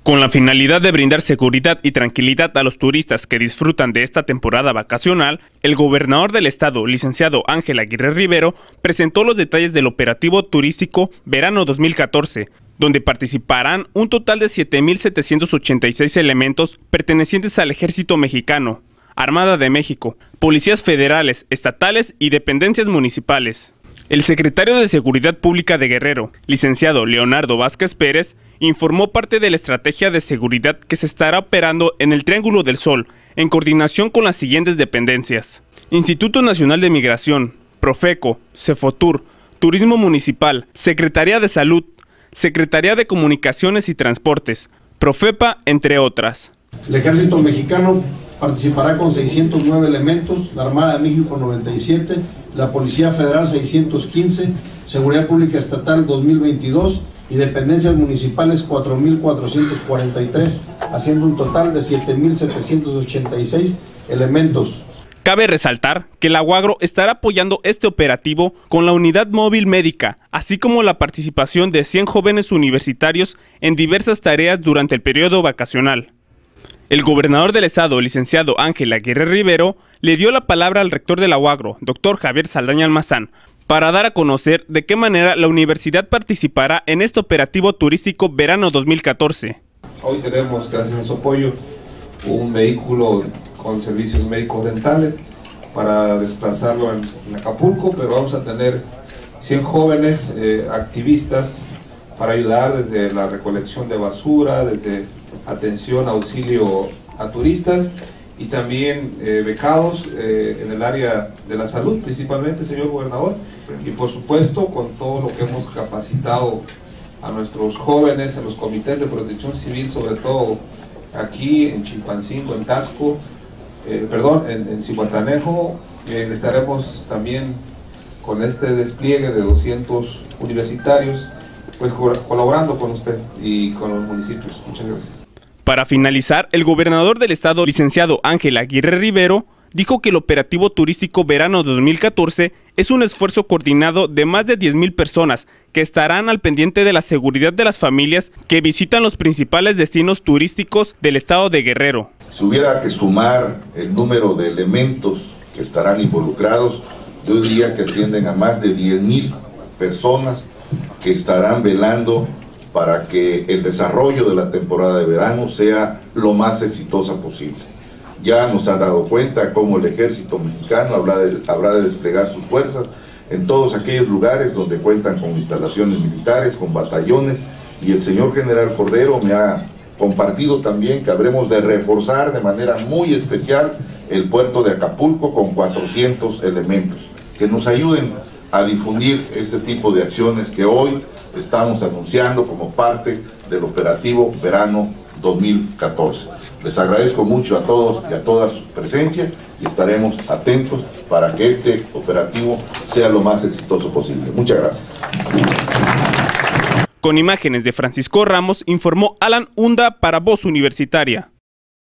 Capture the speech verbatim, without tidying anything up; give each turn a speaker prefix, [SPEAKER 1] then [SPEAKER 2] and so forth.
[SPEAKER 1] Con la finalidad de brindar seguridad y tranquilidad a los turistas que disfrutan de esta temporada vacacional, el gobernador del estado, licenciado Ángel Aguirre Rivero, presentó los detalles del operativo turístico Verano dos mil catorce, donde participarán un total de siete mil setecientos ochenta y seis elementos pertenecientes al Ejército Mexicano, Armada de México, policías federales, estatales y dependencias municipales. El secretario de Seguridad Pública de Guerrero, licenciado Leonardo Vázquez Pérez, informó parte de la estrategia de seguridad que se estará operando en el Triángulo del Sol, en coordinación con las siguientes dependencias: Instituto Nacional de Migración, Profeco, Cefotur, Turismo Municipal, Secretaría de Salud, Secretaría de Comunicaciones y Transportes, Profepa, entre otras.
[SPEAKER 2] El Ejército Mexicano participará con seiscientos nueve elementos, la Armada de México noventa y siete, la Policía Federal seiscientos quince, Seguridad Pública Estatal dos mil veintidós y dependencias municipales cuatro mil cuatrocientos cuarenta y tres, haciendo un total de siete mil setecientos ochenta y seis elementos.
[SPEAKER 1] Cabe resaltar que la UAGRO estará apoyando este operativo con la unidad móvil médica, así como la participación de cien jóvenes universitarios en diversas tareas durante el periodo vacacional. El gobernador del estado, licenciado Ángel Aguirre Rivero, le dio la palabra al rector de la UAGRO, doctor Javier Saldaña Almazán, para dar a conocer de qué manera la universidad participará en este operativo turístico Verano dos mil catorce.
[SPEAKER 3] Hoy tenemos, gracias a su apoyo, un vehículo con servicios médicos dentales para desplazarlo en, en Acapulco, pero vamos a tener cien jóvenes eh, activistas para ayudar desde la recolección de basura, desde atención, auxilio a turistas y también eh, becados eh, en el área de la salud principalmente, señor gobernador, y por supuesto con todo lo que hemos capacitado a nuestros jóvenes en los comités de protección civil, sobre todo aquí en Chilpancingo, en Taxco, eh, perdón, en, en Zihuatanejo. Eh, estaremos también con este despliegue de doscientos universitarios, pues colaborando con usted y con los municipios. Muchas gracias.
[SPEAKER 1] Para finalizar, el gobernador del estado, licenciado Ángel Aguirre Rivero, dijo que el operativo turístico Verano dos mil catorce es un esfuerzo coordinado de más de diez mil personas que estarán al pendiente de la seguridad de las familias que visitan los principales destinos turísticos del estado de Guerrero.
[SPEAKER 4] Si hubiera que sumar el número de elementos que estarán involucrados, yo diría que ascienden a más de diez mil personas que estarán velando para que el desarrollo de la temporada de verano sea lo más exitosa posible. Ya nos han dado cuenta cómo el ejército mexicano habrá de, habrá de desplegar sus fuerzas en todos aquellos lugares donde cuentan con instalaciones militares, con batallones, y el señor general Cordero me ha compartido también que habremos de reforzar de manera muy especial el puerto de Acapulco con cuatrocientos elementos que nos ayuden a difundir este tipo de acciones que hoy estamos anunciando como parte del operativo Verano dos mil catorce. Les agradezco mucho a todos y a toda su presencia y estaremos atentos para que este operativo sea lo más exitoso posible. Muchas gracias.
[SPEAKER 1] Con imágenes de Francisco Ramos, informó Alan Hunda para Voz Universitaria.